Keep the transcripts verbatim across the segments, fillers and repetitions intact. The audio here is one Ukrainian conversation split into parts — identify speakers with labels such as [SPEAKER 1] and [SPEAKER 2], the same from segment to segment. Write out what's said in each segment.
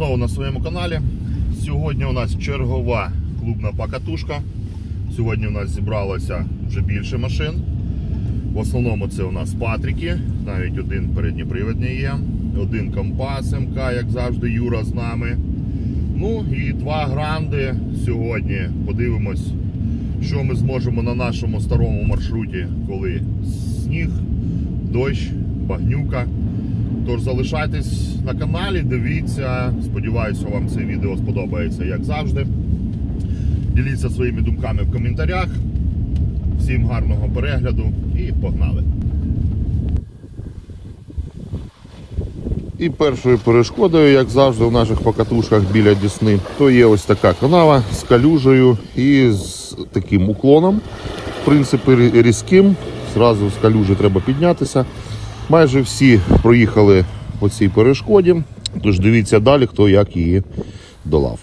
[SPEAKER 1] знову на своєму каналі. Сьогодні у нас чергова клубна покатушка. Сьогодні у нас зібралося вже більше машин. В основному це у нас Патріки, навіть один передньопривідний є, один Компас ем ка, як завжди, Юра з нами. Ну і два гранди сьогодні. Подивимось, що ми зможемо на нашому старому маршруті, коли сніг, дощ, багнюка. Тож залишайтесь на каналі, дивіться, сподіваюся, вам це відео сподобається, як завжди. Діліться своїми думками в коментарях. Всім гарного перегляду і погнали! І першою перешкодою, як завжди в наших покатушках біля Десни, то є ось така канава з калюжею і з таким уклоном, в принципі різким. Зразу з калюжі треба піднятися. Майже всі проїхали по цій перешкоді, тож дивіться далі, хто як її долав.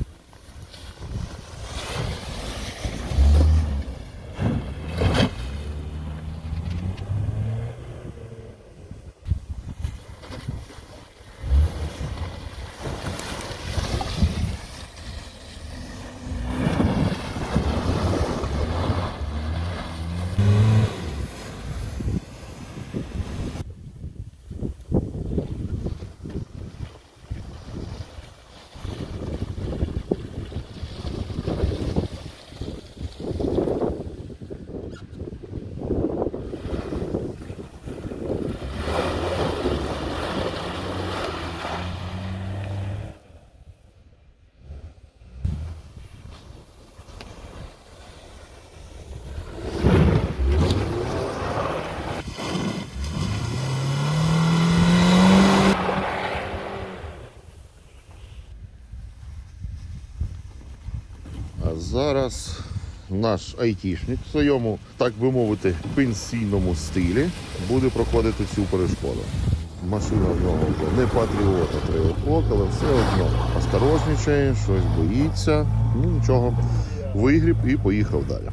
[SPEAKER 1] А зараз наш айтішник в своєму, так би мовити, пенсійному стилі буде проходити цю перешкоду. Машина в нього вже не патріот, а трьохлок, але все одно осторожничає, щось боїться. Ну нічого, вигріб і поїхав далі.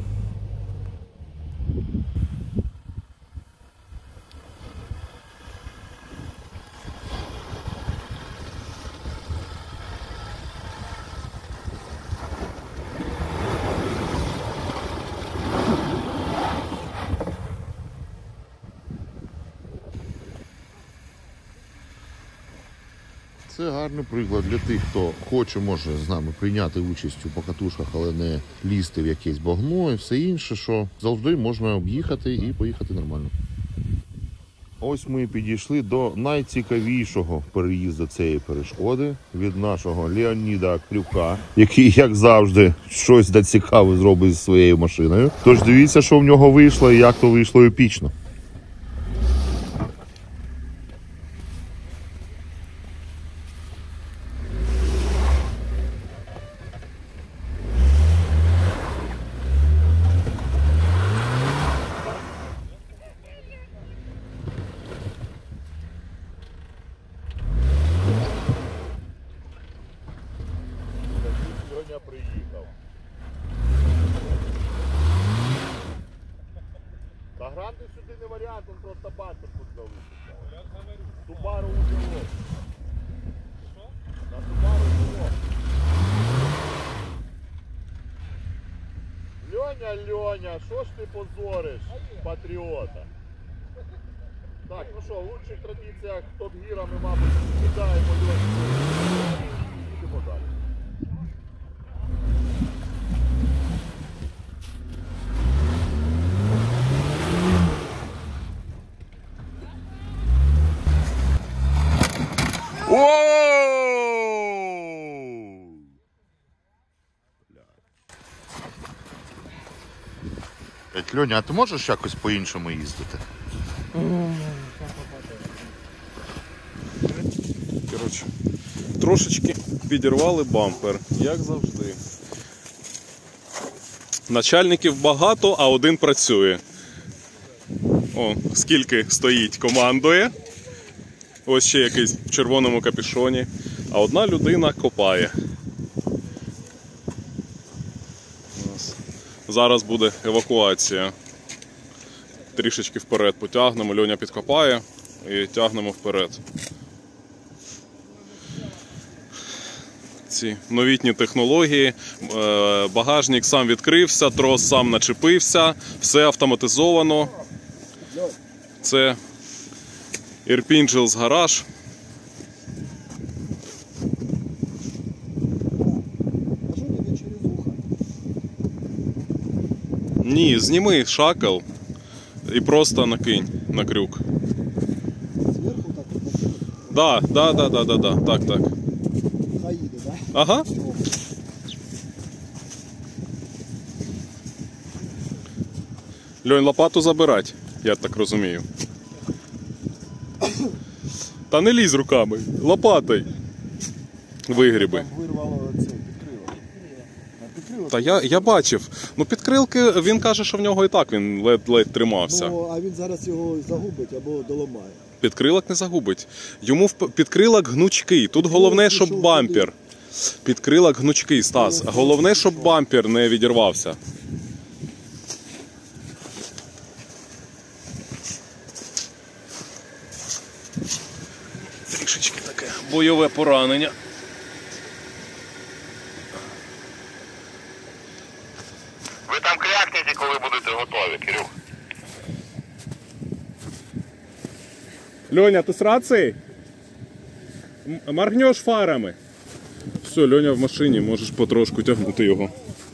[SPEAKER 1] Це гарний приклад для тих, хто хоче, може з нами прийняти участь у покатушках, але не лізти в якесь багно і все інше, що завжди можна об'їхати і поїхати нормально. Ось ми підійшли до найцікавішого переїзду цієї перешкоди від нашого Леоніда Клюка, який, як завжди, щось да цікаве зробить зі своєю машиною. Тож дивіться, що в нього вийшло і як то вийшло епічно. Приїхав. Та гранди сюди не варіант, він просто бампер тут залишиться. Субару узелок. На Субару узелок. Льоня, Льоня, що ж ти позориш патріота? Так, ну що, в лучших традиціях Топ-Гіра ми, мабуть, кидаємо Льоні. Йдемо далі. Льоня, а ти можеш якось по-іншому їздити?
[SPEAKER 2] Коротше, трошечки підірвали бампер, як завжди. Начальників багато, а один працює. О, скільки стоїть, командує. Ось ще якийсь в червоному капюшоні. А одна людина копає. Зараз буде евакуація. Трішечки вперед потягнемо, Льоня підкопає і тягнемо вперед. ці новітні технології. Е, Багажник сам відкрився, трос сам начепився, все автоматизовано. Це Ірпінь-Джилз гараж. Ні, зніми шакел і просто накинь на крюк.
[SPEAKER 3] Зверху так от накинути?
[SPEAKER 2] Да, да, да, да, да, да, так, так.
[SPEAKER 3] Хай їде, так?
[SPEAKER 2] Ага. Льонь, лопату забирать, я так розумію. Та не лізь руками, лопатой. Вигріби.
[SPEAKER 3] Там вирвало це підкрило. А підкрило?
[SPEAKER 2] Та я, я бачив. Ну підкрилки, він каже, що в нього і так він ледь-ледь тримався.
[SPEAKER 3] Ну, а він зараз його загубить або доламає.
[SPEAKER 2] Підкрилок не загубить. Йому в підкрилок гнучкий. Тут головне, щоб бампер. Підкрилок гнучкий, Стас. Головне, щоб бампер не відірвався. Трішечки таке бойове поранення.
[SPEAKER 1] Ви там крякнете, коли будете готові, Кирюх.
[SPEAKER 2] Льоня, ти з рації? М- Моргнеш фарами. Все, Льоня в машині, можеш потрошку тягнути його.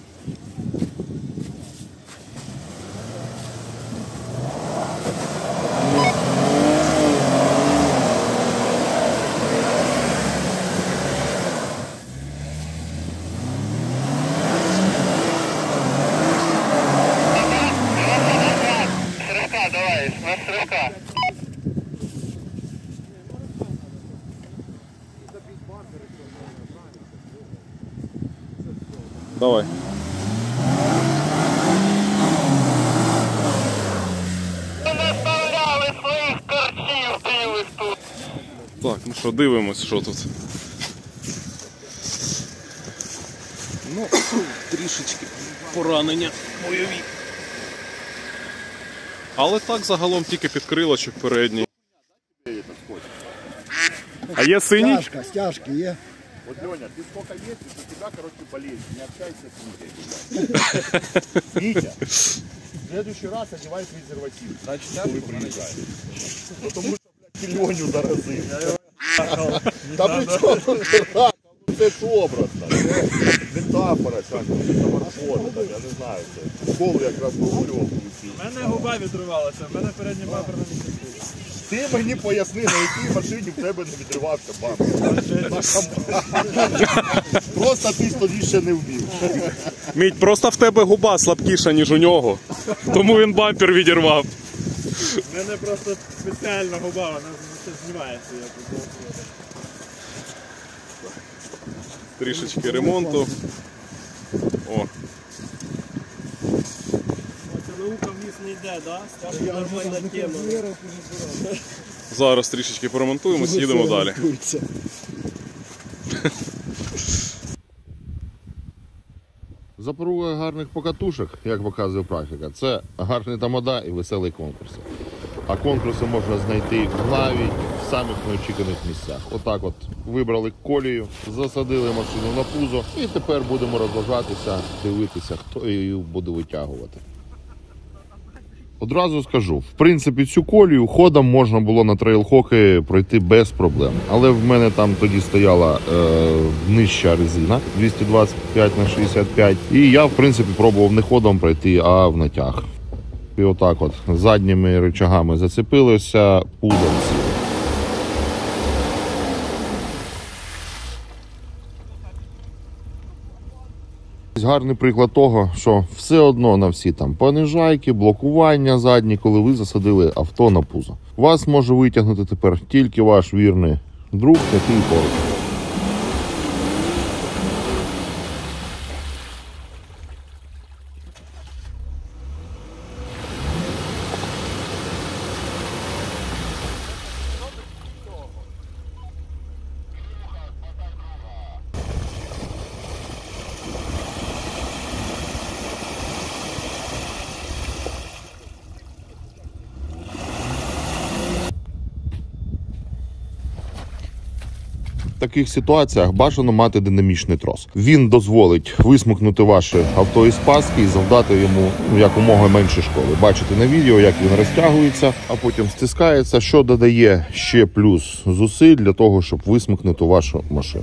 [SPEAKER 1] Стрибка, давай, на стрибка.
[SPEAKER 2] Давай.
[SPEAKER 1] Ви наставляли своїх корчів білих тут.
[SPEAKER 2] Так, ну що, дивимось, що тут. Ну, трішечки поранення бойові. Але так загалом тільки підкрилочок передній. А є синій?
[SPEAKER 3] Стяжка, стяжки є.
[SPEAKER 1] Вот, Леня, ты сколько ездишь, у тебя, короче, болезнь. Не общайся с Митей. Митя, в следующий раз одевай презерватив. Значит, вы приезжаете. Потому что, блядь, Леню заразил. Да при чому тут рака? Ну це ж образно. Це метафора, саморфона, я не знаю. Це школу якраз прогулював.
[SPEAKER 4] У мене губа відривалася, в мене передній бампер на місці.
[SPEAKER 1] Ти мені поясни, на якій машині в тебе не відривався бампер. Просто ти тоді ще не вмів.
[SPEAKER 2] Мідь, просто в тебе губа слабкіша, ніж у нього. Тому він бампер відірвав.
[SPEAKER 4] У мене просто спеціальна губа, вона ще знімається. Я тут.
[SPEAKER 2] Трішечки ремонту. О,
[SPEAKER 4] Це наука вниз не йде, да? Стяжка нормальна тема.
[SPEAKER 2] зараз трішечки поремонтуємось, їдемо далі.
[SPEAKER 1] Запорука гарних покатушок, як показує практика, це гарний тамада і веселий конкурс. А конкурси можна знайти навіть в самих неочікуваних місцях. Отак от вибрали колію, засадили машину на пузо і тепер будемо розважатися, дивитися, хто її буде витягувати. Одразу скажу, в принципі, цю колію ходом можна було на трейл-хоки пройти без проблем. Але в мене там тоді стояла е, нижча резина двісті двадцять п'ять на шістдесят п'ять. І я, в принципі, пробував не ходом пройти, а в натяг. І отак от задніми рычагами зацепилося, пузом сіло. Гарний приклад того, що все одно на всі там понижайки, блокування задні, коли ви засадили авто на пузо. Вас може витягнути тепер тільки ваш вірний друг, який поруч. В таких ситуаціях бажано мати динамічний трос. Він дозволить висмикнути ваше авто із паски і завдати йому ну, якомога менше шкоди. Бачите на відео, як він розтягується, а потім стискається, що додає ще плюс зусиль для того, щоб висмикнути вашу машину.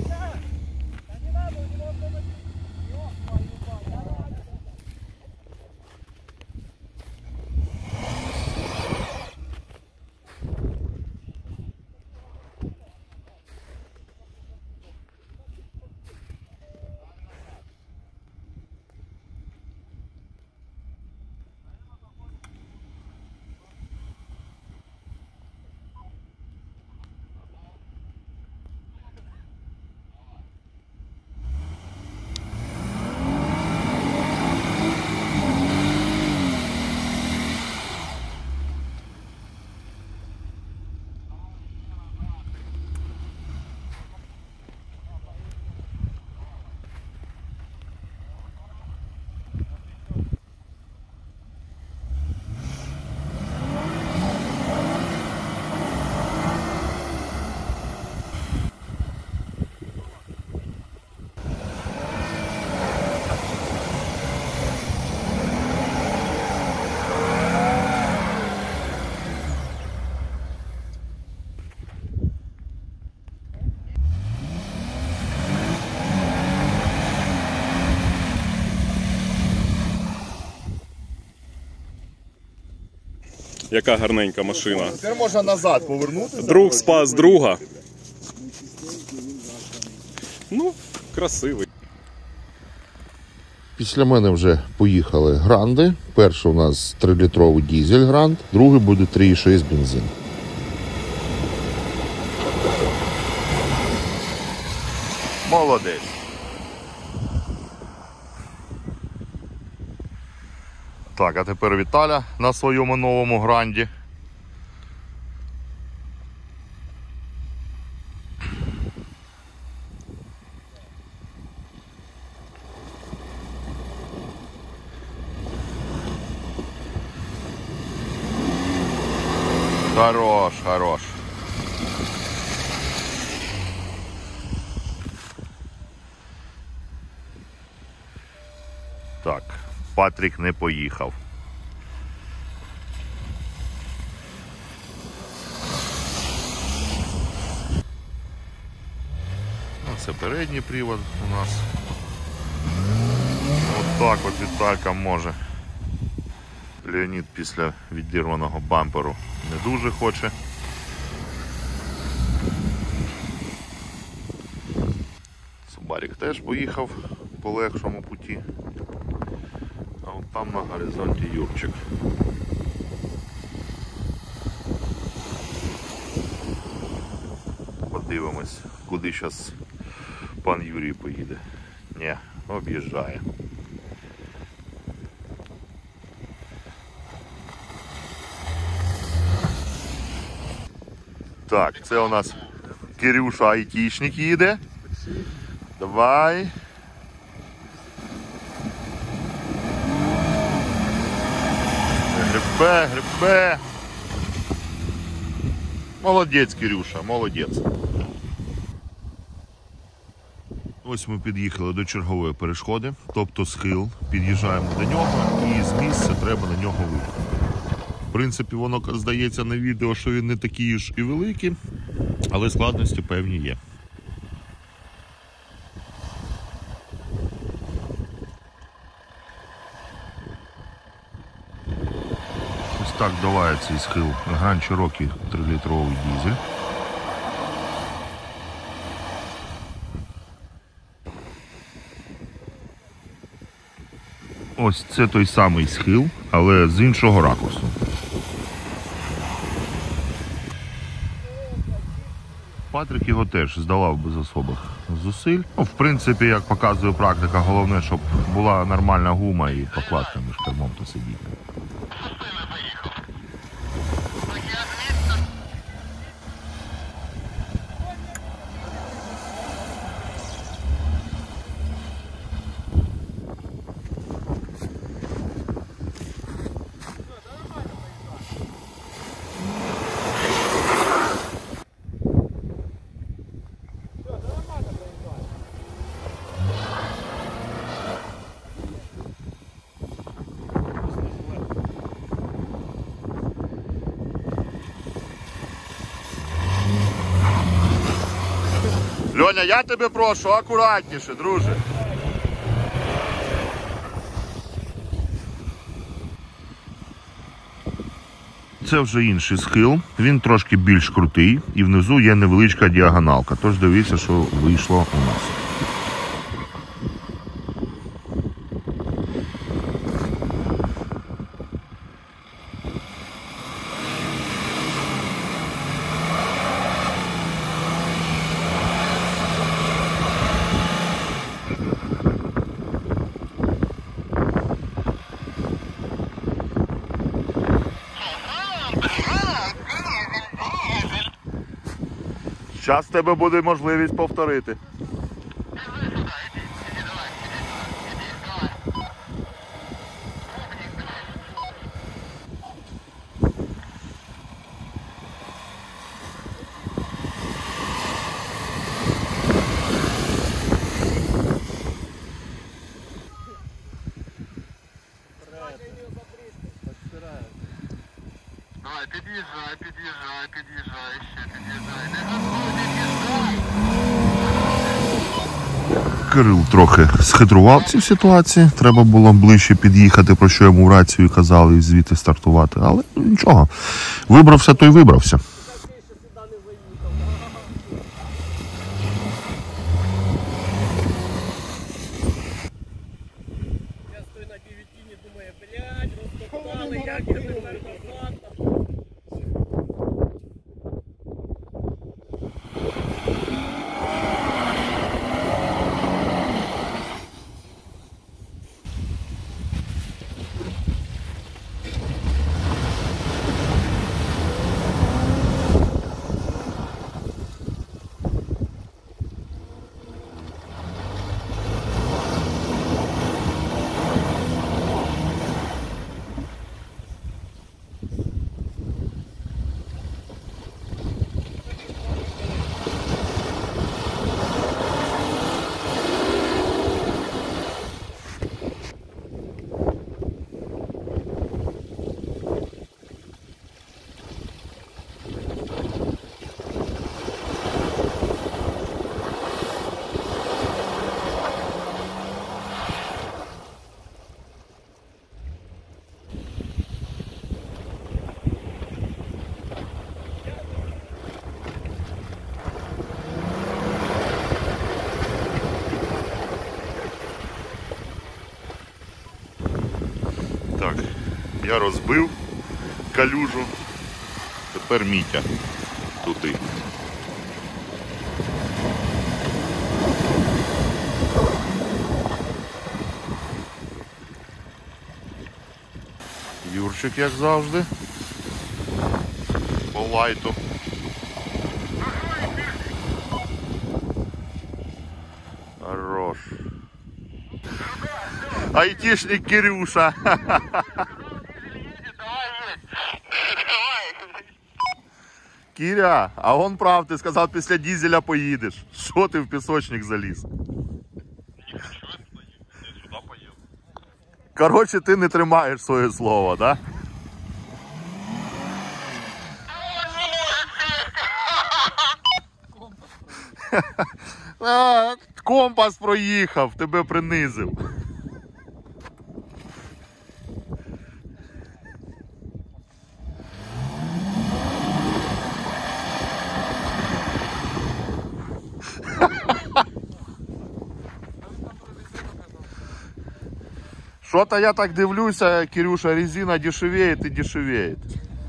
[SPEAKER 2] Яка гарненька машина.
[SPEAKER 1] Тепер можна назад повернутися.
[SPEAKER 2] Друг спас друга. Ну, красивий.
[SPEAKER 1] Після мене вже поїхали гранди. Перший у нас трилітровий дізель гранд, другий буде три і шість бензин. Молодець. Так, а тепер Віталя на своєму новому гранді. Хорош, хорош. Так, Патрік не поїхав. Це передній привод у нас. От так от Віталька може. Леонід після відірваного бамперу не дуже хоче. Субарік теж поїхав по легшому путі. А от там на горизонті Юрчик. Подивимось, куди зараз пан Юрій поїде. Ні, об'їжджає. Так, це у нас Кирюша айтішник їде. Давай. Грибе, грибе. Молодець, Кирюша, молодець. Ось ми під'їхали до чергової перешкоди, тобто схил. Під'їжджаємо до нього і з місця треба на нього виїхати. В принципі, воно здається на відео, що він не такий ж і великий, але складності певні є. Ось так долає цей схил Grand Cherokee трилітровий дизель. Ось це той самий схил, але з іншого ракурсу. Патрік його теж здолав без особих зусиль. Ну, в принципі, як показує практика, головне, щоб була нормальна гума і покладка між кермом та сидінням. Льоня, я тебе прошу, акуратніше, друже. Це вже інший схил, він трошки більш крутий і внизу є невеличка діагоналка, тож дивіться, що вийшло у нас. Зараз в тебе буде можливість повторити.
[SPEAKER 5] Давай, під'їжджай, під'їжджай, під'їжджай, ще під'їжджай.
[SPEAKER 1] Кирил трохи схитрував в цій ситуації. Треба було ближче під'їхати, про що йому в рацію казали, і звідти стартувати. Але нічого. Вибрався, то й вибрався.
[SPEAKER 4] Я стою на півітіні, думаю, блядь, розтоптали, як я тепер назад.
[SPEAKER 1] Так, я розбив калюжу, тепер Мітя туди. Юрчик, як завжди, по лайту. Хорош. Айтишник Кирюша. Киря, а он прав, ти сказав, після дизеля поїдеш. Що ти в пісочник заліз? Коротше, ти не тримаєш своє слово, да? А, компас проїхав, тебе принизив. Що-то я так дивлюся, Кирюша, резина дешевеє і дешевеє.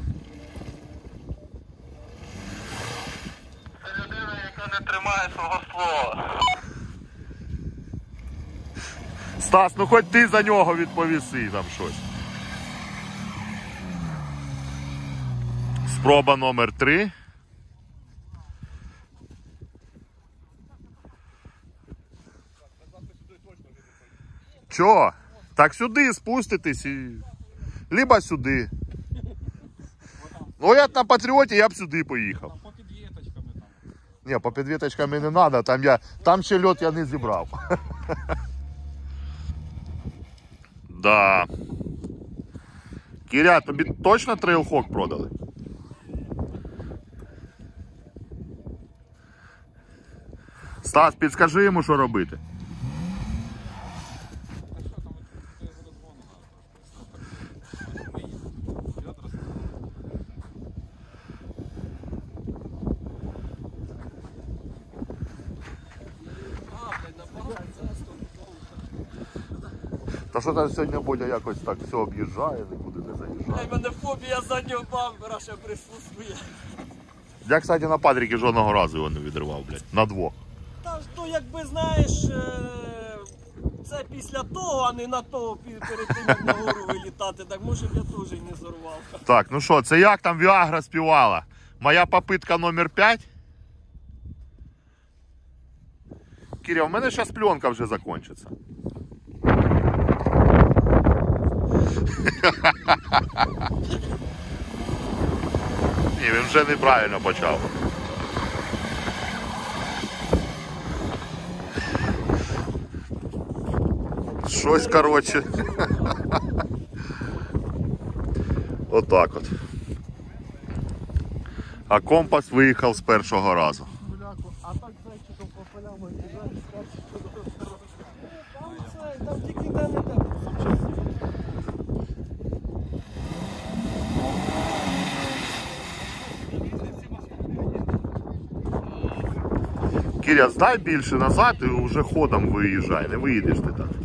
[SPEAKER 5] Це людина, яка не тримає свого слова.
[SPEAKER 1] Стас, ну хоч ти за нього відповіси там щось. Спроба номер три. Чо? Так сюди спуститись і... Либо сюди. Ну я на Патріоті, я б сюди поїхав.
[SPEAKER 2] По підвіточками там.
[SPEAKER 1] Ні, по підвіточками не треба, там, я... там ще льот я не зібрав. Да. Кіря, тобі точно трейлхок продали? Стас, підскажи йому, що робити. Та що там сьогодні Бодя якось так все об'їжджає, нікуди не заїжджає.
[SPEAKER 6] У мене фобія заднього бампера ще присутствує.
[SPEAKER 1] Я, кстати, на Патріки жодного разу його не відривав, блядь. На двох.
[SPEAKER 6] Та ж то, якби знаєш, е, це після того, а не на того пі- перед тим, як нагору вилітати, так може б я теж і не зорвав.
[SPEAKER 1] Так, ну що, це як там Віагра співала? Моя попитка номер п'ять. Киря, у мене зараз пленка вже закінчиться. Ні, він вже неправильно почав. Щось, коротше. Отак от. А компас виїхав з першого разу.
[SPEAKER 3] А так зайчиком по полям обіжаєш, скажеш, що до того.
[SPEAKER 6] Там це, там тільки де не де.
[SPEAKER 1] Киря, здай більше назад і вже ходом виїжджай, не виїдеш ти так.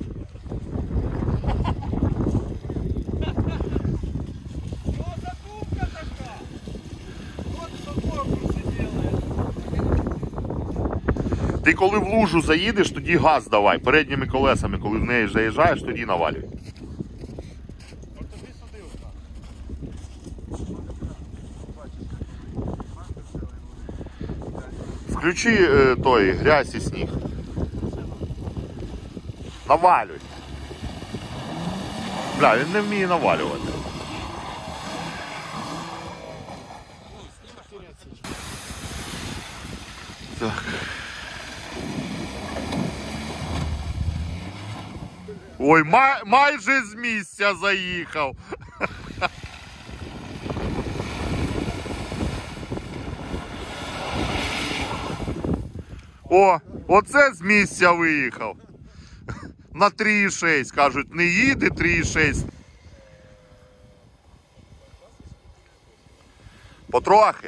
[SPEAKER 1] Ти коли в лужу заїдеш, тоді газ давай, передніми колесами, коли в неї заїжджаєш, тоді навалюй. Включи е, той грязь і сніг. Навалюй. Бля, він не вміє навалювати. Так. Ой, май, майже з місця заїхав. О, оце з місця виїхав. На три і шість, кажуть, не їде три і шість. Потрохи.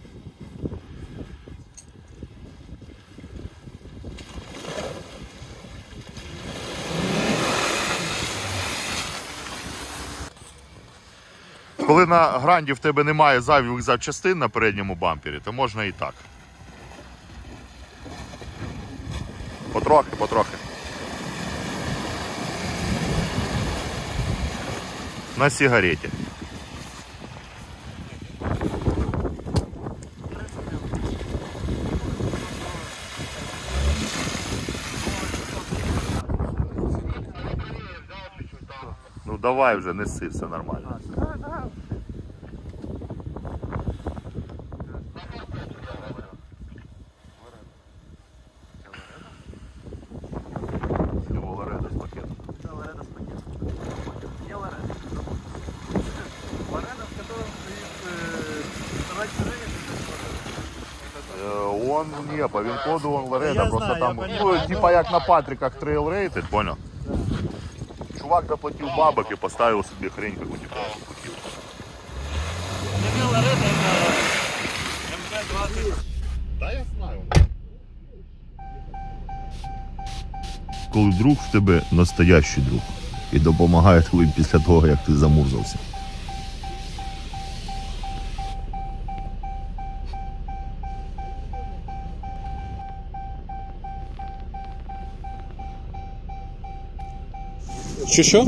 [SPEAKER 1] Коли на гранді в тебе немає зайвих запчастин на передньому бампері, то можна і так. Потрохи, потрохи. На сигареті. Ну давай вже, неси, все нормально. Он не, по вин-коду он Лоредо, просто
[SPEAKER 4] знаю,
[SPEAKER 1] там,
[SPEAKER 4] я
[SPEAKER 1] ну,
[SPEAKER 4] понимаю.
[SPEAKER 1] типа як на Патриках Trail Rated, понял? Чувак заплатил бабок и поставил себе хрень какую-нибудь купил. Да, я знаю. Коли друг в тебе настоящий друг і допомагає тобі після того, як ти замурзався.
[SPEAKER 2] Що що?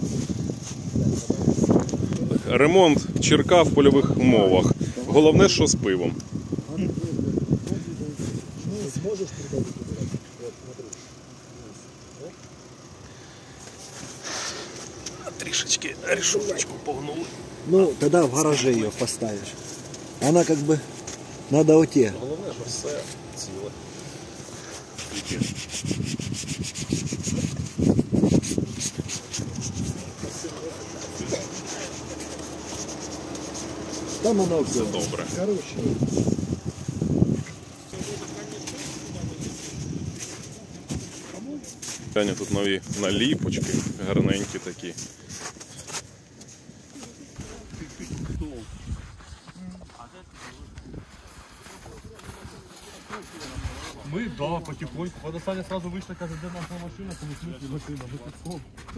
[SPEAKER 2] Ремонт чирка в польових умовах. Головне, що з пивом.
[SPEAKER 3] Не зможеш придати? От, смотри.
[SPEAKER 2] Трішечки решеточку погнули.
[SPEAKER 3] Ну, тогда в гараже ее поставишь. Она как бы, надо уйти.
[SPEAKER 2] Головне, що все ціле.
[SPEAKER 3] Там она все.
[SPEAKER 2] Добре.
[SPEAKER 3] Короче.
[SPEAKER 2] Глянь, тут нові наліпочки, гарненькі такі.
[SPEAKER 4] Ми, да, потихоньку. Вона Саня сразу вийшла, каже, де наша машина, тому смислі машина, ми тут.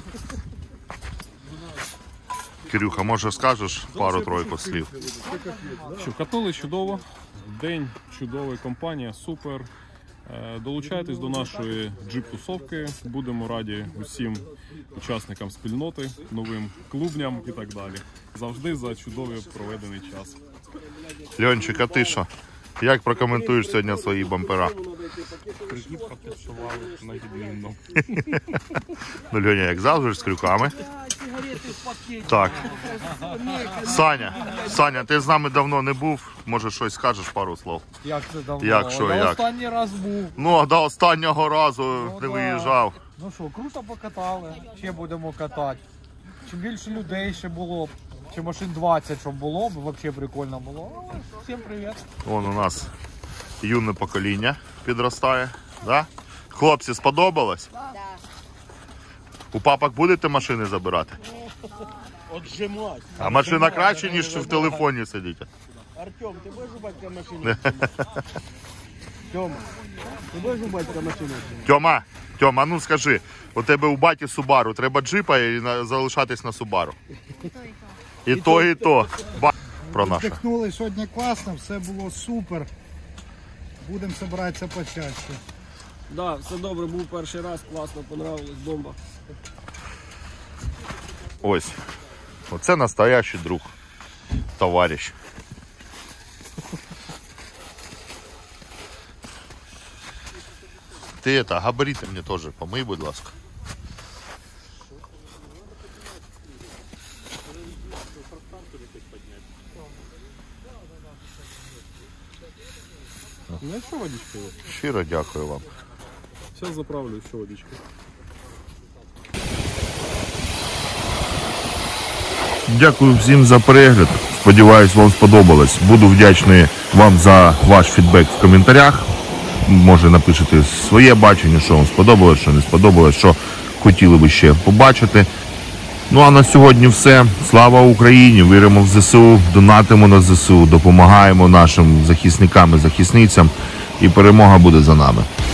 [SPEAKER 1] Кирюха, може скажеш пару-тройку слів?
[SPEAKER 2] Що, вкатали чудово, день чудовий, компанія, супер. Е, Долучайтесь до нашої джип-тусовки, будемо раді усім учасникам спільноти, новим клубням і так далі. Завжди за чудовий проведений час.
[SPEAKER 1] Льончик, а ти що? Як прокоментуєш сьогодні свої бампера?
[SPEAKER 2] Криківка підшивали на відмінно.
[SPEAKER 1] Ну, Льоня, як завжди, з крюками.
[SPEAKER 6] Сигарети в пакеті.
[SPEAKER 1] Так. Саня, Саня, ти з нами давно не був. Може щось скажеш, пару слов?
[SPEAKER 7] Як це давно?
[SPEAKER 1] Як, що,
[SPEAKER 7] Я
[SPEAKER 1] як?
[SPEAKER 7] останній раз був.
[SPEAKER 1] Ну, а до останнього разу
[SPEAKER 7] Ну,
[SPEAKER 1] не
[SPEAKER 7] да.
[SPEAKER 1] виїжджав.
[SPEAKER 7] Ну що, круто покатали, ще будемо катати. Чим більше людей ще було, чи машин двадцять, щоб було, б взагалі прикольно було. Ну, всім привіт.
[SPEAKER 1] Вон у нас юне покоління підростає. Да? Хлопці, сподобалось? Так. У папок будете машини забирати?
[SPEAKER 6] Отжимать.
[SPEAKER 1] А машина краще, ніж в телефоні сидіти.
[SPEAKER 6] Артем, ти будеш у батька машину? Тьома, ти будеш у батька машину?
[SPEAKER 1] Тьома, Тьома, ну скажи, у тебе у баті Субару, треба джипа і на- залишатись на Субару? І то, і то. Ба- Про наше.
[SPEAKER 8] Вдихнули сьогодні класно, все було супер. Будемо збиратися почаще.
[SPEAKER 6] Да, все добре, був перший раз, класно, понравилось, бомба.
[SPEAKER 1] Ось. Оце настоящий друг. Товарищ. Ти это, габарити мені теж помий, будь ласка.
[SPEAKER 2] Ну що водичка?
[SPEAKER 1] Щиро дякую вам.
[SPEAKER 2] Зараз заправлю ще водичку.
[SPEAKER 1] Дякую всім за перегляд. Сподіваюсь, вам сподобалось. Буду вдячний вам за ваш фідбек в коментарях. Може напишете своє бачення, що вам сподобалось, що не сподобалось, що хотіли би ще побачити. Ну а на сьогодні все. Слава Україні! Віримо в ЗСУ, донатимо на ЗСУ, допомагаємо нашим захисникам і захисницям. І перемога буде за нами.